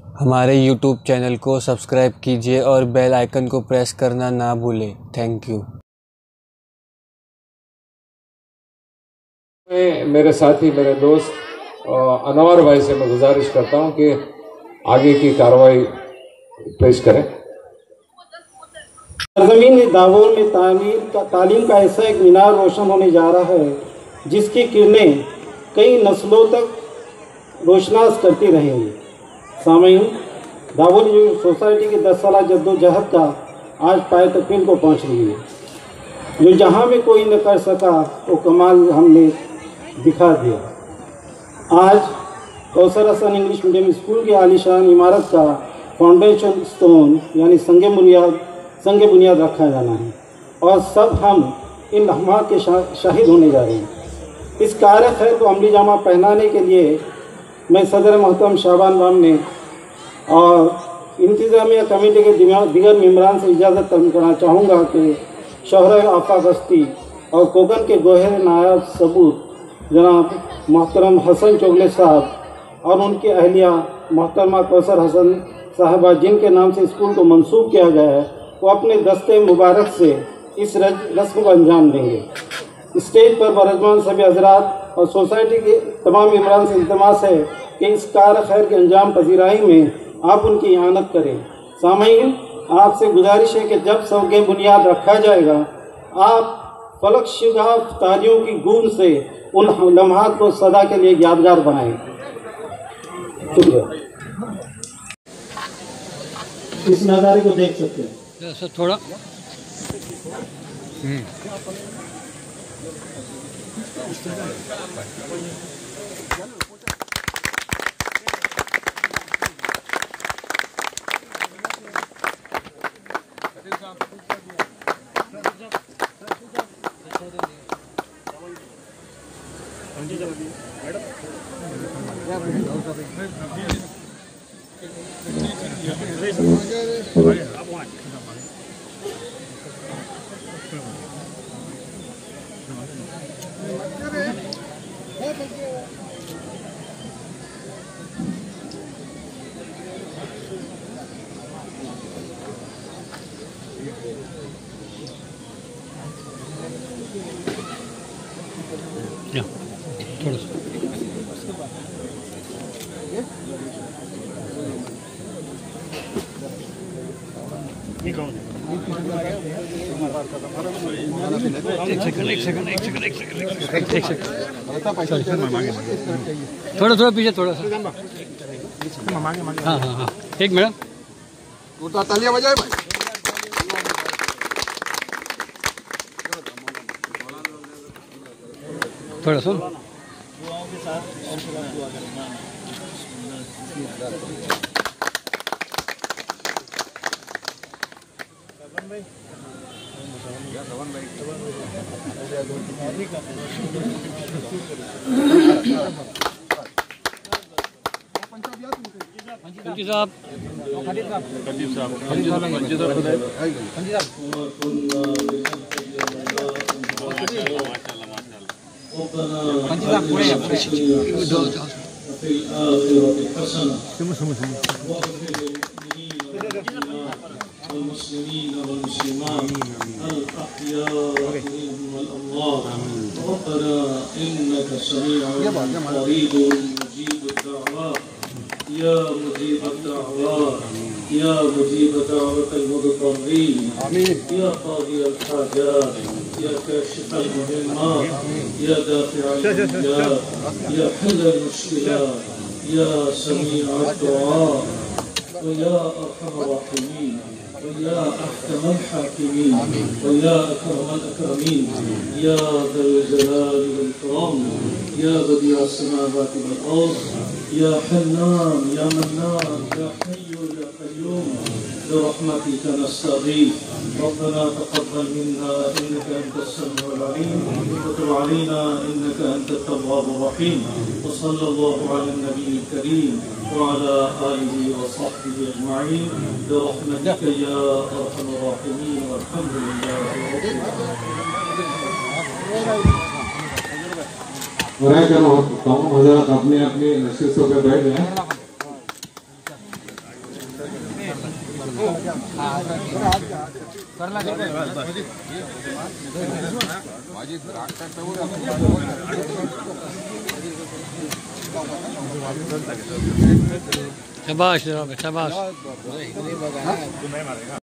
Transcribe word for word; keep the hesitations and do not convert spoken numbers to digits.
हमारे YouTube channel को subscribe कीजिए और बेल आइकन को प्रेस करना ना भूलें। Thank you. मैं मेरे साथी मेरे दोस्त अनवर भाई से मैं गुजारिश करता हूं कि आगे की कार्रवाई पेश करें। सरजमीन दावोल में तामीर का तालीम का ऐसा एक मीनार रोशन होने जा रहा है जिसकी किरणें कई नस्लों तक रोशनास करती रहेंगी। सामीन, दावोल सोसाइटी की दस साल जद्दोजहद का आज पाए तकमील को पहुंच रही है। जो जहां में कोई न कर सका वो कमाल हमने दिखा दिया। आज Kausar Hasan English medium school की आलीशान इमारत का फाउंडेशन स्टोन यानी संग बुनियाद संग बुनियाद रखा जाना है और सब हम इन लम्हात के शा, शाहिद होने जा रहे हैं। इस कार्य खैर को अमली जामा पहनाने के लिए मैं सदर मोहतरम शाबान राम ने और इंतज़ामिया कमेटी के दीगर मेम्बरान से इजाज़त तलब करना चाहूँगा कि शहर आफाक हस्ती और कोकन के गोहर नायब सबूत जनाब मोहतरम हसन चोगले साहब और उनकी अहलिया मोहतरमा कौसर हसन साहबा जिनके नाम से स्कूल को मंसूब किया गया है वो अपने दस्ते मुबारक से इस रस्म को अंजाम देंगे। स्टेज पर बरजमान सभी हजरात और सोसाइटी के तमाम इमरान से इल्तमास है कि इस कार खैर के अंजाम पजीराई में आप उनकी इआनत करें। सामईन, आपसे गुजारिश है कि जब सौगे बुनियाद रखा जाएगा आप फलक शुदा तारियों की गूंज से उन लम्हात को सदा के लिए यादगार बनाएं। शुक्रिया। इस नज़ारे को देख सकते हैं सर थोड़ा या थोड़ा सा एक सेकंड एक सेकंड एक सेकंड एक सेकंड एक सेकंड थोड़ा थोड़ा पीछे थोड़ा सा हाँ हाँ हाँ एक मिनट तालियां बजाए भाई। थोड़ा सुन पंची साहब पंची साहब पंची साहब पंची साहब पूरे والمسلمين والمسلمات الأحياء منهم الله. ربنا إنك سميع قريب مجيب الدعوات يا مجيب الدعوات يا مجيب دعوة المضطرين يا قاضي الحاجات يا كاشف المهمات يا دافع الأنجات يا حل المشكلات يا سميع الدعاء ويا أرحم الراحمين ويا أحكم الحاكمين ويا أكرم الأكرمين يا ذا الجلال والإكرام يا بديع السماوات والأرض يا حنان يا منان يا حي يا قيوم برحمتك نستغيث. ربنا تقبل منا إنك أنت السميع العليم وتب علينا إنك أنت التواب الرحيم. وصلى الله على النبي الكريم وعلى آله وصحبه أجمعين برحمتك يا أرحم الراحمين والحمد لله رب العالمين. तमाम हज़रात अपने अपने नशीसों पे बैठ जाएं। शाबाश शाबाश।